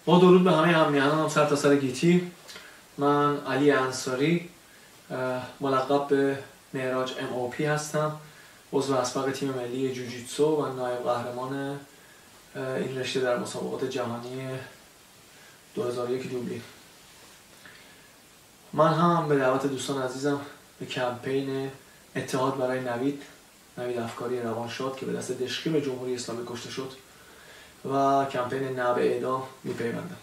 با درود به همه همیهنانم سر تا سر گیتی. من علی انصاری، ملقب به معراج MOP هستم، عضو اسبق تیم ملی جوجیتسو و نایب قهرمان این رشته در مسابقات جهانی 2001 دوبلین. من هم به دعوت دوستان عزیزم به کمپین اتحاد برای نوید افکاری روانشاد که به دست دشقی به جمهوری اسلامی کشته شد و کمپین نه به اعدام میپیوندم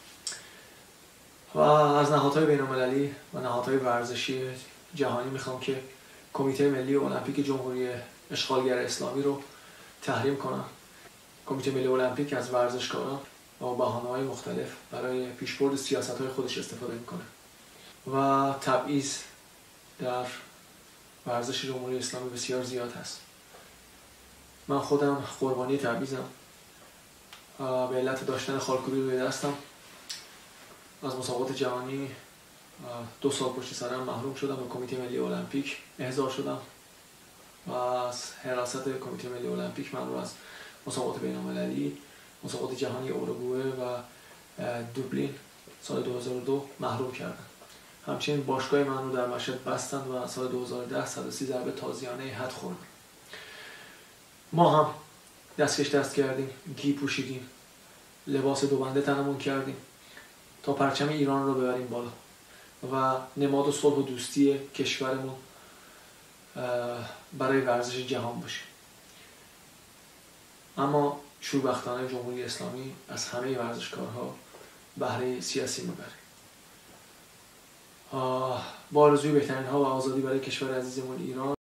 و از نهادهای بین‌المللی و نهادهای ورزشی جهانی میخوام که کمیته ملی المپیک جمهوری اشغالگر اسلامی رو تحریم کنم. کمیته ملی المپیک از ورزشکاران و بهانه‌های مختلف برای پیشبرد سیاست‌های خودش استفاده میکنه و تبعیض در ورزش جمهوری اسلامی بسیار زیاد هست. من خودم قربانی تبعیضم. به علت داشتن خالکوبی روی دستم از مسابقات جهانی 2 سال پشت سرم محروم شدم و کمیته ملی المپیک احضار شدم و از حراست کمیته ملی المپیک من رو از مسابقات بین‌المللی، مسابقات جهانی اروگوئه و دوبلین سال 2002 محروم کردن. همچنین باشگاه من رو در مشهد بستند و سال 2010 130 ضربه تازیانه حد خوردم. ما هم دستکش دست کردیم، گی پوشیدیم، لباس 2 بنده تنمون کردیم تا پرچم ایران رو ببریم بالا و نماد صلح و دوستی کشورمون برای ورزش جهان باشه. اما شوربختانه جمهوری اسلامی از همه ورزشکارها بهره سیاسی میبره. با آرزوی بهترین ها و آزادی برای کشور عزیزمون ایران